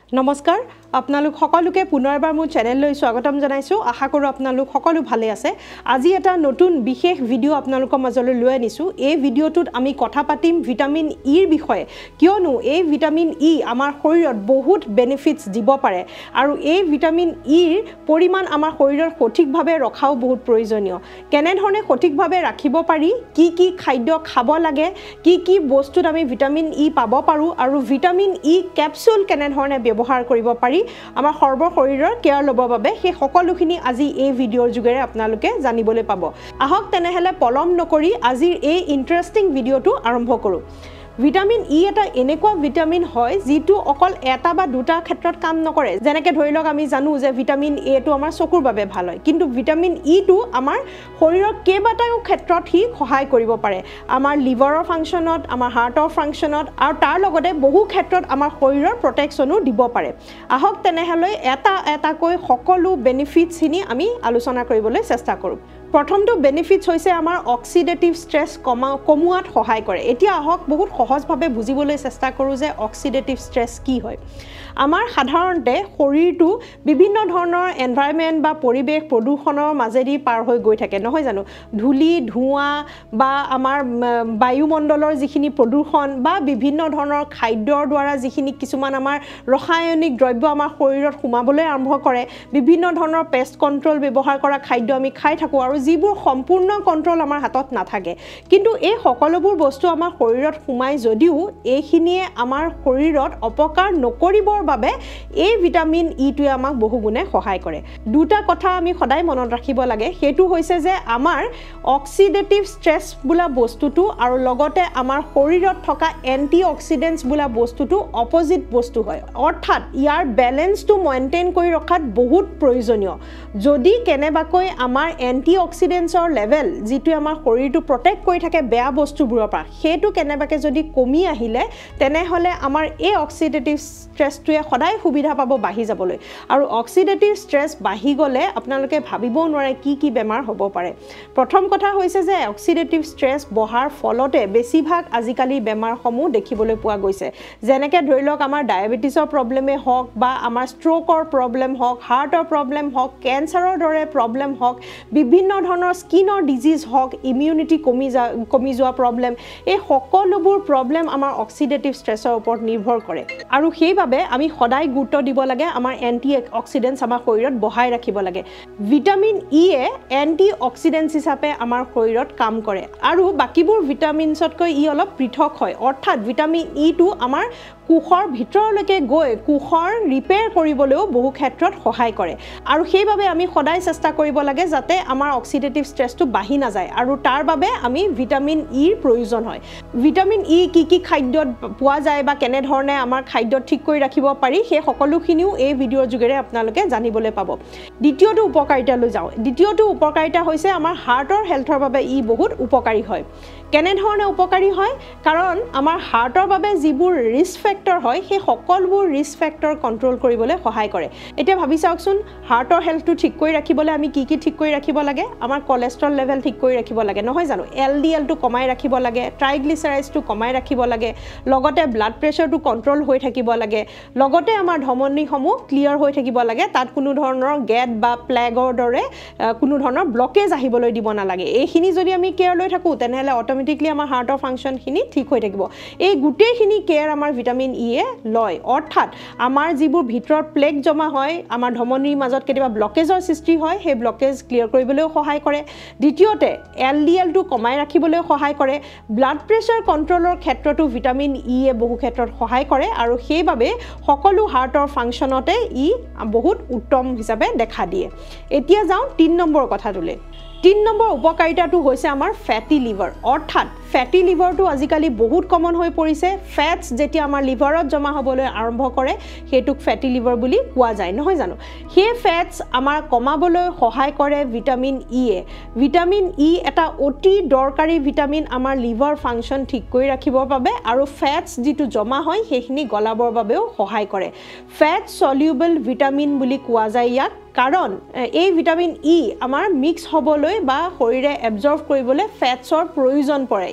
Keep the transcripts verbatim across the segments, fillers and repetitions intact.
নমস্কাৰ আপোনালোক সকলোকে পুনৰবাৰ মোৰ চেনেললৈ স্বাগতম জনাইছো আশা কৰো আপোনালোক সকলো ভালে আছে আজি এটা নতুন বিশেষ ভিডিও আপোনালোকৰ মাজলৈ লৈ আনিছো এই ভিডিওটোত আমি কথা পাতিম ভিটামিন ইৰ বিষয়ে কিয়নো এই ভিটামিন ই আমাৰ শৰীৰত বহুত বেনিফিটস দিব পাৰে আৰু এই ভিটামিন ইৰ পৰিমাণ আমাৰ শৰীৰৰ সঠিকভাৱে ৰখাও বহুত প্ৰয়োজনীয় কেনে ধৰণে সঠিকভাৱে ৰাখিব পাৰি কি কি খাদ্য খাব লাগে কি কি বস্তুত আমি ভিটামিন ই পাব পাৰো আৰু ভিটামিন ই ক্যাপসুল কেনে ধৰণে ব্যৱহাৰ কৰিব পাৰি আমাৰ সৰ্ব শৰীৰৰ কেয়াৰ লবৰ বাবে সেই সকলোখিনি আজি এই ভিডিওৰ যোগেৰে আপোনালোকে জানিবলৈ পাব আহক তেনেহলে পলম নকৰি আজিৰ এই ইন্টাৰেষ্টিং ভিডিওটো আৰম্ভ কৰো ভিটামিন ই এটা এনেকুৱা ভিটামিন হয় যেটো অকল এটা বা দুটা ক্ষেত্ৰত কাম নকৰে যেনেকৈ ধৰি লওক আমি জানো যে ভিটামিন এ টো আমাৰ চকুৰ বাবে ভাল হয় কিন্তু ভিটামিন ই টো আমাৰ শৰীৰৰ কেইবাটাও ক্ষেত্ৰত হি সহায় কৰিব পাৰে আমাৰ লিভাৰৰ ফাংচনত আমাৰ হাৰ্টৰ ফাংচনত আৰু তাৰ লগতে বহু ক্ষেত্ৰত আমাৰ শৰীৰৰ প্ৰটেকচনো দিব পাৰে আহক তেনেহলে এটা এটাকৈ সকলো বেনিফিটস খিনি আমি আলোচনা কৰিবলৈ চেষ্টা কৰো প্ৰথমটো বেনিফিটস হৈছে আমাৰ অক্সিডেটিভ ষ্ট্ৰেছ কমা কমুৱাত সহায় কৰে এতিয়া আহক বহুত সহজভাৱে বুজিবলৈ চেষ্টা কৰো যে অক্সিডেটিভ ষ্ট্ৰেছ কি হয় আমাৰ সাধাৰণতে শৰীৰটো বিভিন্ন ধৰণৰ এনভাইৰনমেন্ট বা পৰিবেশ প্ৰদূষণৰ মাজেদি পাৰ হৈ গৈ থাকে নহয় জানো ধূলি ধোঁৱা বা আমাৰ বায়ুমণ্ডলৰ যিখিনি প্ৰদূষণ বা বিভিন্ন ধৰণৰ খাদ্যৰ দ্বাৰা যিখিনি কিছুমান আমাৰ ৰাসায়নিক দ্ৰব্য আমাৰ শৰীৰত সোমাবলৈ আৰম্ভ কৰে বিভিন্ন ধৰণৰ পেষ্ট কন্ট্ৰোল ব্যৱহাৰ কৰা খাদ্য আমি খাই থাকো আৰু যিবোৰ সম্পূৰ্ণ কন্ট্ৰোল আমাৰ হাতত নাথাকে কিন্তু এই সকলোবোৰ বস্তু আমাৰ শৰীৰত সোমাই যদিও এইখিনিয়ে আমাৰ শৰীৰত অপকাৰ নকৰিবৰ বাবে এই ভিটামিন ই টোৱে আমাক বহুগুণে সহায় কৰে দুটা কথা আমি সদায় মনত ৰাখিব লাগে হেতু হৈছে যে আমাৰ অক্সিডেটিভ ষ্ট্ৰেছ বোলা বস্তুটো আৰু লগতে আমাৰ শৰীৰত থকা এন্টি অক্সিডেন্টছ বোলা বস্তুটো অপোজিট বস্তু হয় অৰ্থাৎ ইয়াৰ বেলেন্সটো মেইনটেইন কৰি ৰখাত বহুত প্ৰয়োজনীয় যদি কেনেবাকৈ আমাৰ এন্টি অক্সিডেন্টছৰ লেভেল যেটো আমাৰ শৰীৰটো প্ৰটেক্ট কৰি থাকে বেয়া বস্তুবোৰৰ পৰা হেতু কেনেবাকে যদি কমি আহিলে তেনেহলে আমাৰ এই অক্সিডেটিভ ষ্ট্ৰেছটোৱে সদায় সুবিধা পাব বাঢ়ি যাবলৈ আৰু অক্সিডেটিভ ষ্ট্ৰেছ বাঢ়ি গলে আপোনালোকে ভাবিবও নোৱাৰে কি কি বেমাৰ হ'ব পাৰে প্ৰথম কথা হৈছে যে অক্সিডেটিভ ষ্ট্ৰেছ বহাৰ ফলতে বেছিভাগ আজিকালি বেমাৰসমূহ দেখিবলৈ পোৱা গৈছে যেনেকৈ ধৰি লওক আমাৰ ডায়াবেটিছৰ প্ৰব্লেমে হওক বা আমাৰ ষ্ট্ৰোকৰ প্ৰব্লেম হওক হাৰ্টৰ প্ৰব্লেম হওক কেঞ্চাৰৰ দৰে প্ৰব্লেম হওক বিভিন্ন ধৰণৰ স্কিনৰ ডিজিজ হওক ইমিউনিটি কমি যা কমি যোৱা প্ৰব্লেম এই সকলোবোৰ প্ৰব্লেম আমাৰ অক্সিডেটিভ ষ্ট্ৰেছৰ ওপৰত নিৰ্ভৰ কৰে আৰু সেইবাবে আমি সদায় গুৰুত্ব দিব লাগে আমাৰ এন্টি অক্সিডেন্টছ আমাৰ শৰীৰত বহাই ৰাখিব লাগে ভিটামিন ই এ এন্টি অক্সিডেন্টছ হিচাপে আমাৰ শৰীৰত কাম কৰে আৰু বাকিবোৰ ভিটামিনছতকৈ ই অলপ পৃথক হয় অৰ্থাৎ ভিটামিন ই টো আমাৰ কোষৰ ভিতৰলৈকে গৈ কোষৰ ৰিপেয়াৰ কৰিবলৈও বহু ক্ষেত্ৰত সহায় কৰে আৰু সেইবাবে আমি সদায় চেষ্টা কৰিব লাগে যাতে আমাৰ অক্সিডেটিভ ষ্ট্ৰেছটো বাঢ়ি নাযায় আৰু তাৰ বাবে আমি ভিটামিন ইৰ প্ৰয়োজন হয় ভিটামিন ই কি কি খাদ্যত পোৱা যায় বা কেনে ধৰণে আমাৰ খাদ্য ঠিক কৰি ৰাখিব পাৰি সেই সকলোখিনিও এই ভিডিওৰ যোগেৰে আপোনালোকে জানিবলৈ পাব দ্বিতীয়টো উপকাৰিতালৈ যাওঁ দ্বিতীয়টো উপকাৰিতা হৈছে আমাৰ হাৰ্টৰ হেলথৰ বাবে ই বহুত উপকাৰী হয় কেনে ধৰণে উপকাৰী হয় কাৰণ আমাৰ হাৰ্টৰ বাবে যিবোৰ ৰিস্ক ফেক্টৰ হয় সেই সকলোবোৰ ৰিস্ক ফেক্টৰ কন্ট্ৰোল কৰিবলৈ সহায় কৰে এতিয়া ভাবি চাওকচোন হাৰ্টৰ হেলথটো ঠিক কৰি ৰাখিবলৈ আমি কি কি ঠিক কৰি ৰাখিব লাগে আমাৰ কোলেষ্ট্ৰল লেভেল ঠিক কৰি ৰাখিব লাগে নহয় জানো এলডিএল টো কমাই ৰাখিব লাগে ট্ৰাইগ্লিচাৰাইডছটো কমাই ৰাখিব লাগে লগতে ব্লাড প্ৰেছাৰটো কন্ট্ৰোল হৈ থাকিব লাগে লগতে আমাৰ ধমনীসমূহ ক্লিয়াৰ হৈ থাকিব লাগে তাত কোনো ধৰণৰ গেট বা প্লেগৰ দৰে কোনো ধৰণৰ ব্লকেজ আহিবলৈ দিব নালাগে এইখিনি যদি আমি কেয়াৰ লৈ থাকো তেনেহলে অটোমেটিকলি আমাৰ হাৰ্টৰ ফাংচনখিনি ঠিক হৈ থাকিব এই গুটেইখিনি কেয়াৰ আমাৰ ভিটামিন ই এ লয় অৰ্থাৎ আমাৰ যিবোৰ ভিতৰত প্লেগ জমা হয় আমাৰ ধমনীৰ মাজত কেতিয়াবা ব্লকেজৰ সৃষ্টি হয় সেই ব্লকেজ ক্লিয়াৰ কৰিবলৈ সহায় কৰে দ্বিতীয়তে এলডিএল টো কমাই ৰাখিবলৈ সহায় কৰে ব্লাড প্ৰেছাৰ কন্ট্ৰোলৰ ক্ষেত্ৰতো ভিটামিন ই এ বহু ক্ষেত্ৰত সহায় কৰে আৰু সেইবাবে সকলো হাৰ্টৰ ফাংচনতে ই বহুত উত্তম হিচাপে দেখা দিয়ে এতিয়া যাওঁ তিন নম্বৰ কথাটোলৈ তিন নম্বৰ উপকাৰিতাটো হৈছে আমাৰ ফ্যাটি লিভাৰ অৰ্থাৎ ফ্যাটি লিভাৰটো আজিকালি বহুত কমন হৈ পৰিছে ফ্যাটস যেতিয়া আমাৰ লিভাৰত জমা হ'বলৈ আৰম্ভ কৰে হেতুক ফ্যাটি লিভাৰ বুলি কোৱা যায় নহয় জানো সেই ফ্যাটস আমাৰ কমাবলৈ সহায় কৰে ভিটামিন ই এ ভিটামিন ই এটা অতি দৰকাৰী ভিটামিন আমাৰ লিভাৰ ফাংচন ঠিক কৰি ৰাখিবৰ বাবে আৰু ফ্যাটস যেটো জমা হয় সেইখিনি গলাবৰ বাবেও সহায় কৰে ফ্যাট সলিউবল ভিটামিন বুলি কোৱা যায় ইয়াক কাৰণ এই ভিটামিন ই আমাৰ মিক্স হ'বলৈ বা শৰীৰে এবজৰ্ব কৰিবলৈ ফ্যাটছৰ প্ৰয়োজন পৰে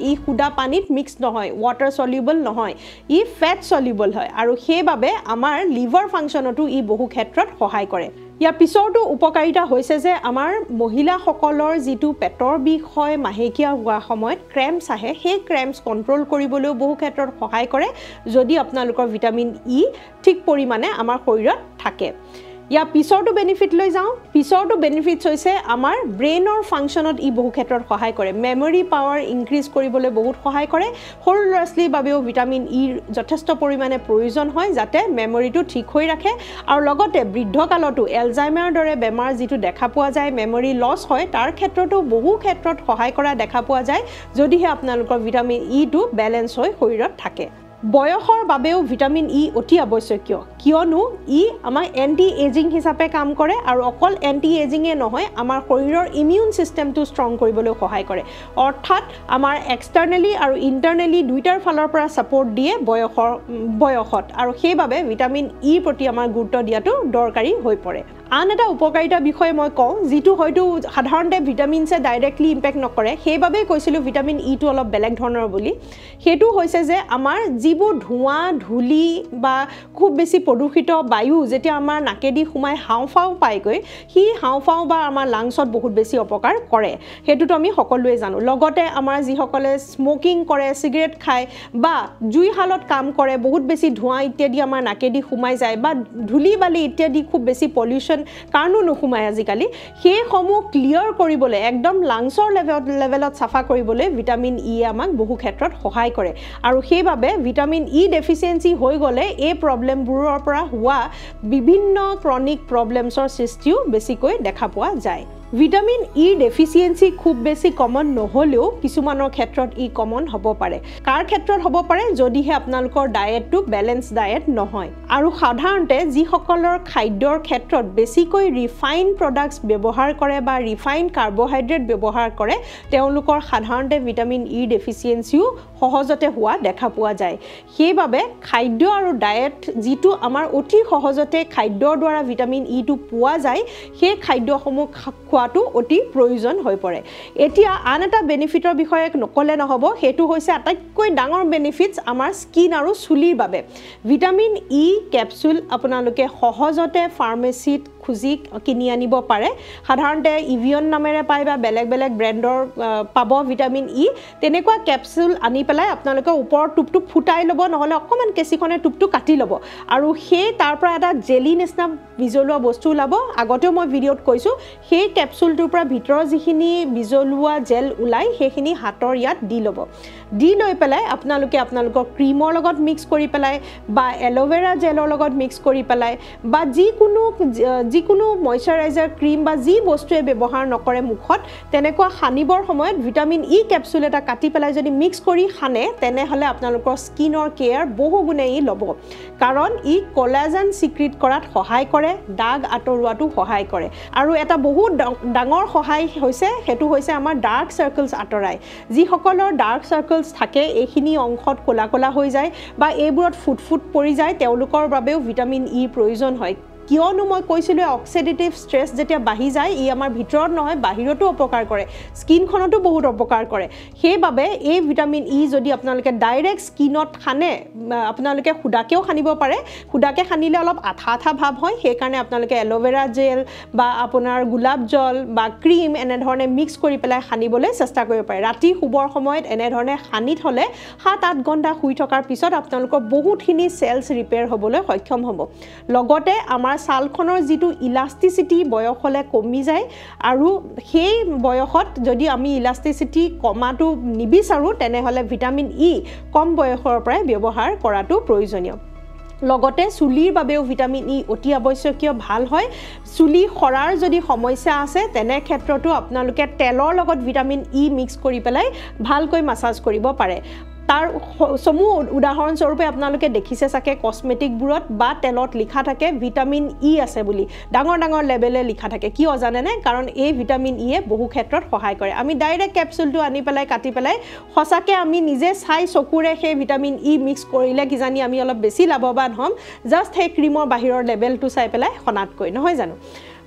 ই খুদা পানীত মিক্স নহয় ওয়াটাৰ সলিউবল নহয় ই ফেট সলিউবল হয় আৰু সেইবাবে আমাৰ লিভাৰ ফাংচনটো ই বহু ক্ষেত্ৰত সহায় কৰে ইয়াৰ পিছৰটো উপকাৰিতা হৈছে যে আমাৰ মহিলাসকলৰ যিটো পেটৰ বিষ হয় মাহেকীয়া হোৱা সময়ত ক্ৰেম্পছ আহে সেই ক্ৰেম্পছ কন্ট্ৰোল কৰিবলৈ বহু ক্ষেত্ৰত সহায় কৰে যদি আপোনালোকৰ ভিটামিন ই ঠিক পৰিমাণে আমাৰ শৰীৰত থাকে या पिছৰটো বেনিফিট লৈ যাও পিছৰটো বেনিফিটস হৈছে আমাৰ ব্ৰেইনৰ ফাংচনত ই বহু ক্ষেত্ৰত সহায় কৰে মেমৰি পাৱাৰ ইনক্ৰিজ কৰিবলৈ বহুত সহায় কৰে সৰু ল'ৰা-ছোৱালীৰ বাবেও ভিটামিন ই যথেষ্ট পৰিমাণে প্ৰয়োজন হয় যাতে মেমৰিটো ঠিক হৈ ৰাখে আৰু লগতে বৃদ্ধকালতো এলজাইমাৰ দৰে বেমাৰ যিটো দেখা পোৱা যায় মেমৰি লছ হয় তাৰ ক্ষেত্ৰতো বহু ক্ষেত্ৰত সহায় কৰা দেখা পোৱা যায় যদিহে আপোনালোকৰ ভিটামিন ই টো বেলেন্স হৈ শৰীৰত থাকে বয়সৰ বাবেও ভিটামিন ই অতি আৱশ্যকীয় কিয়নো ই আমাৰ এন্টি এজিং হিচাপে কাম কৰে আৰু অকল এন্টি এজিংয়ে নহয় আমাৰ শৰীৰৰ ইমিউন সিস্টেমটো ষ্ট্ৰং কৰিবলৈ সহায় কৰে অৰ্থাৎ আমাৰ এক্সটাৰ্নালি আৰু ইন্টাৰনালি দুইটাৰ ফালৰ পৰা সাপোৰ্ট দিয়ে বয়সৰ বয়সত আৰু সেইবাবে ভিটামিন ই প্ৰতি আমাৰ গুৰুত্ব দিয়াটো দৰকাৰী হৈ পৰে আন এটা উপকাৰিতা বিষয় মই কওঁ যিটো হয়তো সাধাৰণতে ভিটামিনছে ডাইৰেক্টলি ইম্পেক্ট নকৰে সেইবাবে কৈছিলো ভিটামিন ই টো অলপ বেলেগ ধৰণৰ বুলি হেতু হৈছে যে আমাৰ যিবোৰ ধোঁৱা ধুলি বা খুব বেছি প্ৰদূষিত বায়ু যেতিয়া আমাৰ নাকেদি সোমাই হাওঁফাও পায়গৈ হি হাওঁফাও বা আমাৰ লাংছত বহুত বেছি অপকাৰ কৰে হেতুটো আমি সকলোৱে জানো লগতে আমাৰ যিসকলে স্মোকিং কৰে সিগাৰেট খায় বা জুই হালত কাম কৰে বহুত বেছি ধোঁৱা ইত্যাদি আমাৰ নাকেদি সোমাই যায় বা ধুলি বালি ইত্যাদি খুব বেছি পলিউশন কাৰণো নুসুমাই আজিকালি সেই সমূহ ক্লিয়াৰ কৰিবলৈ একদম লাংছৰ লেভেলত লেভেলত সাফা কৰিবলৈ ভিটামিন ই আমাক বহু ক্ষেত্ৰত সহায় কৰে আৰু সেইবাবে ভিটামিন ই ডেফিচিয়েন্সি হৈ গলে এই প্ৰবলেমবোৰৰ পৰা হোৱা বিভিন্ন ক্ৰনিক প্ৰবলেমছৰ সৃষ্টিও বেছিকৈ দেখা পোৱা যায় ভিটামিন ই ডেফিচিয়েন্সি খুব বেছি কমন নহলেও কিছুমানৰ ক্ষেত্ৰত ই কমন হ'ব পাৰে কাৰ ক্ষেত্ৰত হ'ব পাৰে যদিহে আপোনালোকৰ ডায়েটটো বেলেন্স ডায়েট নহয় আৰু সাধাৰণতে যিসকলৰ খাদ্যৰ ক্ষেত্ৰত বেছিকৈ ৰিফাইন প্ৰডাক্টছ ব্যৱহাৰ কৰে বা ৰিফাইন কাৰ্বোহাইড্ৰেট ব্যৱহাৰ কৰে তেওঁলোকৰ সাধাৰণতে ভিটামিন ই ডেফিচিয়েন্সিও সহজতে হোৱা দেখা পোৱা যায় সেইবাবে খাদ্য আৰু ডায়েট যিটো আমাৰ অতি সহজতে খাদ্যৰ দ্বাৰা ভিটামিন ই টো পোৱা যায় সেই খাদ্যসমূহ খোৱাটো অতি প্ৰয়োজন হৈ পৰে এতিয়া আন এটা বেনিফিটৰ বিষয়ে নকলে নহব হেতু হৈছে আটাইতকৈ ডাঙৰ বেনিফিটস আমাৰ স্কিন আৰু চুলিৰ বাবে ভিটামিন ই ক্যাপসুল আপোনালোকে সহজতে ফাৰ্মেসিত খুজি কিনি আনিব পাৰে সাধাৰণতে ইভিয়ন নামেৰে পায় বা বেলেগ বেলেগ ব্ৰ্যান্ডৰ পাব ভিটামিন ই তেনেকুৱা ক্যাপসুল আনি পেলাই আপোনালোকে ওপৰ টুপটু ফুটাই লব নহলে অকমান কেচিখনে টুপটু কাটি লব আৰু সেই তাৰ পৰা এটা জেলি নিচিনা বিজলুৱা বস্তু ওলাব আগতেও মই ভিডিঅত কৈছো সেই ক্যাপসুলটোৰ পৰা ভিতৰৰ যিখিনি বিজলুৱা জেল ওলাই সেইখিনি হাতৰ ইয়াত দি লব দি লৈ পেলাই আপোনালোকে আপোনালোকৰ ক্ৰীমৰ লগত মিক্স কৰি পেলাই বা এলোভেৰা জেলৰ লগত মিক্স কৰি পেলাই বা যিকোনো যিকোনো ময়শ্চাৰাইজাৰ ক্ৰীম বা যি বস্তুৱে ব্যৱহাৰ নকৰে মুখত তেনেকুৱা হানিবৰ সময়ত ভিটামিন ই ক্যাপসুল এটা কাটি পেলাই যদি মিক্স কৰি খানে তেনেহলে আপোনালোকৰ স্কিনৰ কেয়াৰ বহু গুণে ই লব কাৰণ ই কোলাজেন সিক্ৰিট কৰাত সহায় কৰে দাগ আঁতৰোৱাটো সহায় কৰে আৰু এটা বহুত ডাঙৰ সহায় হৈছে হেতু হৈছে আমাৰ ডাৰ্ক সাৰ্কেলছ আঁতৰাই যিসকলৰ ডাৰ্ক সাৰ্কেলছ থাকে এইখিনি অংশত কোলা কোলা হৈ যায় বা এইবোৰত ফুটফুট পৰি যায় তেওঁলোকৰ বাবেও ভিটামিন ই প্ৰয়োজন হয় কিয়নো মই কৈছিলো অক্সিডেটিভ স্ট্ৰেছ যেতিয়া বাঢ়ি যায় ই আমাৰ ভিতৰত নহয় বাহিৰতো অপকাৰ কৰে স্কিনখনতো বহুত অপকাৰ কৰে সেইবাবে এই ভিটামিন ই যদি আপোনালোকে ডাইৰেক্ট স্কিনত খানে আপোনালোকে খুদাকেও খানিব পাৰে খুদাকে খানিলে অলপ আঠা আঠা ভাব হয় সেই কাৰণে আপোনালোকে এলোভেৰা জেল বা আপোনাৰ গোলাপ জল বা ক্ৰীম এনে ধৰণে মিক্স কৰি পেলাই খানিবলৈ চেষ্টা কৰিব পাৰে ৰাতি শুবৰ সময়ত এনে ধৰণে খানি থলে সাত আঠ ঘণ্টা শুই থকাৰ পিছত আপোনালোকৰ বহুতখিনি সেলছ ৰিপেয়াৰ হ'বলৈ সক্ষম হ'ব লগতে আমাৰ সালখনৰ যিটো ইলাষ্টিসিটি বয়সলে কমি যায় আৰু সেই বয়সত যদি আমি ইলাষ্টিসিটি কমাটো নিবিচাৰো তেনেহলে ভিটামিন ই কম বয়সৰ পৰা ব্যৱহাৰ কৰাটো প্ৰয়োজনীয় লগতে চুলিৰ বাবেও ভিটামিন ই অতি আৱশ্যকীয় ভাল হয় চুলি খৰাৰ যদি সমস্যা আছে তেনে ক্ষেত্ৰতো আপোনালোকে তেলৰ লগত ভিটামিন ই মিক্স কৰি পেলাই ভালকৈ মাসাজ কৰিব পাৰে তাৰ সমূহ উদাহৰণ স্বৰূপে আপোনালোকে দেখিছে সাকে কসমেটিক বুৰত বা তেলত লিখা থাকে ভিটামিন ই আছে বুলি ডাঙৰ ডাঙৰ লেভেলে লিখা থাকে কি অজানে নে কাৰণ এই ভিটামিন ই এ বহু ক্ষেত্ৰত সহায় কৰে আমি ডাইৰেক্ট ক্যাপসুলটো আনি পেলাই কাটি পেলাই হসাকে আমি নিজে চাই চকুৰে সেই ভিটামিন ই মিক্স কৰিলে কি জানি আমি অলপ বেছি লাভবান হ'ম জাস্ট হে ক্ৰীমৰ বাহিৰৰ লেভেলটো চাই পেলাই খনাতকৈ নহয় জানো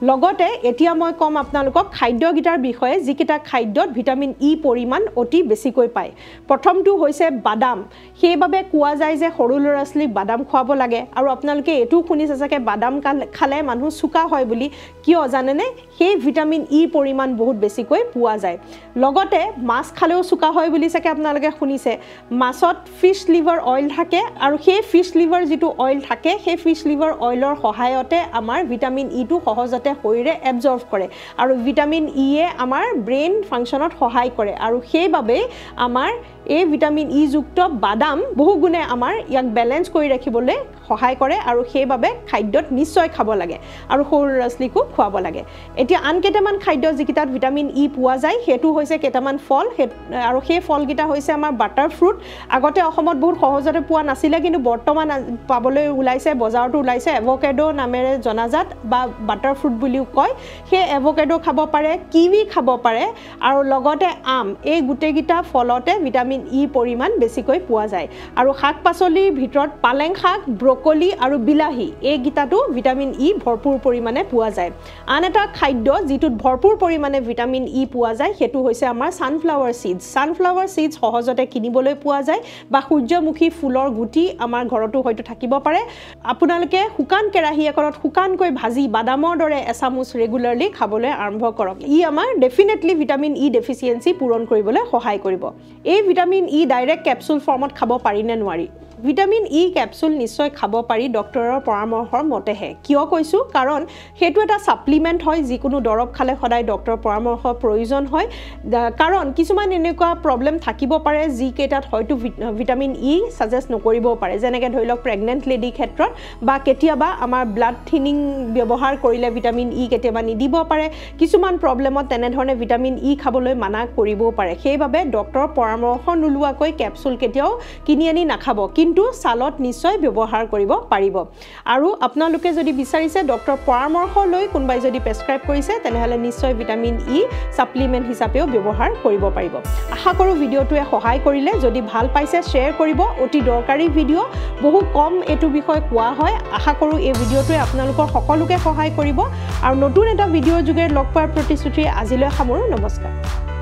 লগতে এতিয়া মই কম আপোনালোকক খাদ্যগিটাৰ বিষয়ে যিকিটা খাদ্যত ভিটামিন ই পৰিমাণ অতি বেছিকৈ পায় প্ৰথমটো হৈছে বাদাম সেইবাবে কোৱা যায় যে সৰু ল'ৰা-ছোৱালীক বাদাম খুৱাব লাগে আৰু আপোনালোকে এটো শুনিছে চাগে বাদাম খালে মানুহ চুকা হয় বুলি কিয় জানেনে সেই ভিটামিন ই পৰিমাণ বহুত বেছিকৈ পোৱা যায় লগতে মাছ খালেও চুকা হয় বুলি চাগে আপোনালোকে শুনিছে মাছত ফিশ লিভাৰ অইল থাকে আৰু সেই ফিশ লিভাৰ যেটো অইল থাকে সেই ফিশ লিভাৰ অইলৰ সহায়তে আমাৰ ভিটামিন ই টো সহজতে শৰীৰে এবজৰ্ব কৰে আৰু ভিটামিন ই এ আমাৰ ব্ৰেইন ফাংচনত সহায় কৰে আৰু সেইবাবে আমাৰ এই ভিটামিন ই যুক্ত বাদাম বহু গুণে আমাৰ ইয়াক বেলেন্স কৰি ৰাখিবলৈ সহায় কৰে আৰু সেইবাবে খাদ্যত নিশ্চয় খাব লাগে আৰু সৰু ল'ৰা-ছোৱালীকো খুৱাব লাগে এতিয়া আন কেইটামান খাদ্য যিকিটাত ভিটামিন ই পোৱা যায় হেতু হৈছে কেইটামান ফল আৰু সেই ফলগিটা হৈছে আমাৰ বাটাৰ ফ্ৰুট আগতে অসমত বহুত সহজতে পোৱা নাছিলে কিন্তু বৰ্তমান পাবলৈ ওলাইছে বজাৰটো ওলাইছে এভোকাডো নামেৰে জনাজাত বা বাটাৰ ফ্ৰুট বুলিও কয় সেই এভোকাডো খাব পাৰে কিৱি খাব পাৰে আৰু লগতে আম এই গুটেগিটা ফলতে ভিটামিন ই পৰিমাণ বেছিকৈ পোৱা যায় আৰু শাক-পাচলিৰ ভিতৰত পালেং শাক ব্ৰকলি আৰু বিলাহী এই গিটাটো ভিটামিন ই ভৰপুৰ পৰিমাণে পোৱা যায় আন এটা খাদ্য যিটোত ভৰপুৰ পৰিমাণে ভিটামিন ই পোৱা যায় হেতু হৈছে আমাৰ সানফ্লাৱাৰ সিডছ সানফ্লাৱাৰ সিডছ সহজতে কিনিবলৈ পোৱা যায় বা সূৰ্যমুখী ফুলৰ গুটি আমাৰ ঘৰতো হয়তো থাকিব পাৰে আপোনালোকে শুকান কেৰাহী একৰত শুকানকৈ ভাজি বাদামৰ দৰে এচামুচ ৰেগুলাৰলি খাবলৈ আৰম্ভ কৰক ই আমাৰ ডেফিনেটলি ভিটামিন ই ডেফিচিয়েন্সি পূৰণ কৰিবলৈ সহায় কৰিব এই ভিটামিন ই ডাইৰেক্ট কেপচুল ফৰ্মত খাব পাৰি নে নোৱাৰি ভিটামিন ই কেপচুল নিশ্চয় খাব পাৰি ডক্টৰৰ পৰামৰ্শৰ মতেহে কিয় কৈছো কাৰণ হেতু এটা সাপ্লিমেন্ট হয় যিকোনো দৰব খালে সদায় ডক্টৰৰ পৰামৰ্শৰ প্ৰয়োজন হয় কাৰণ কিছুমান এনেকুৱা প্ৰবলেম থাকিব পাৰে যি কেইটাত হয়তো ভিটামিন ই সাজেষ্ট নকৰিব পাৰে যেনেকৈ ধৰি লওক প্ৰেগনেন্ট লেডি ক্ষেত্ৰত বা কেতিয়াবা আমাৰ ব্লাড থিনিং ব্যৱহাৰ কৰিলে ভিটামিন ই কেতিয়াবা নিদিব পাৰে কিছুমান প্ৰবলেমত তেনে ধৰণে ভিটামিন ই খাবলৈ মানা কৰিবও পাৰে সেইবাবে ডক্টৰৰ পৰামৰ্শ নোলোৱাকৈ কেপচুল কেতিয়াও কিনি আনি নাখাব কিন্তু সালত নিশ্চয় ব্যৱহাৰ কৰিব পাৰিব আৰু আপোনালোকে যদি বিচাৰিছে ডক্টৰ পৰামৰ্শ লৈ কোনবাই যদি প্ৰেছক্ৰাইব কৰিছে তেনেহলে নিশ্চয় ভিটামিন ই সাপ্লিমেন্ট হিচাপেও ব্যৱহাৰ কৰিব পাৰিব আশা কৰো ভিডিওটোৱে সহায় কৰিলে যদি ভাল পাইছে শেয়াৰ কৰিব অতি দৰকাৰী ভিডিও বহু কম এটো বিষয় কোৱা হয় আশা কৰো এই ভিডিওটোৱে আপোনালোকৰ সকলোকে সহায় কৰিব আৰু নতুন এটা ভিডিও যোগে লগ পোৱাৰ প্ৰতিশ্ৰুতি আজিলৈ সামৰো নমস্কাৰ